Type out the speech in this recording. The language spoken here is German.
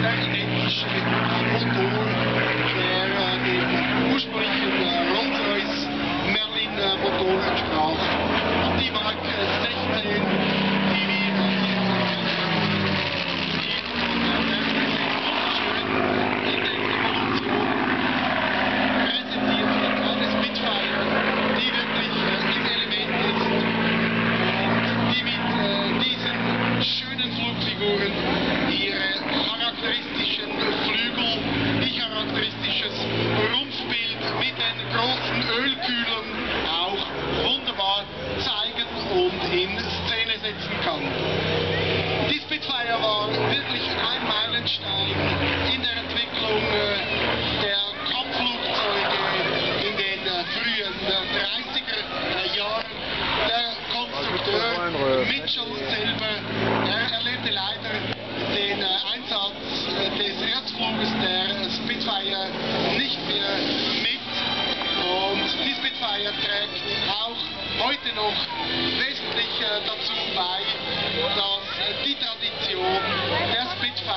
der identische Motor, der dem ursprünglichen Rolls-Royce Merlin Motor entsprach. Und die Mark 16, die wir hier erkennen, die von der Mercedes schön in der Evolution präsentiert wird. Eine Spitfire, die wirklich im Element ist und die mit diesen schönen Flugfiguren ihre charakteristischen Flügel, ihr charakteristisches Rumpfbild mit den großen Ölkühlern auch wunderbar zeigen und in Szene setzen kann. Die Spitfire war wirklich ein Meilenstein in der Entwicklung der Kampfflugzeuge in den frühen 30er Jahren. Der Konstrukteur Mitchell selber erlebte leider den Einsatz des Erstfluges der Spitfire nicht mehr mit, und die Spitfire trägt auch heute noch wesentlich dazu bei, dass die Tradition der Spitfire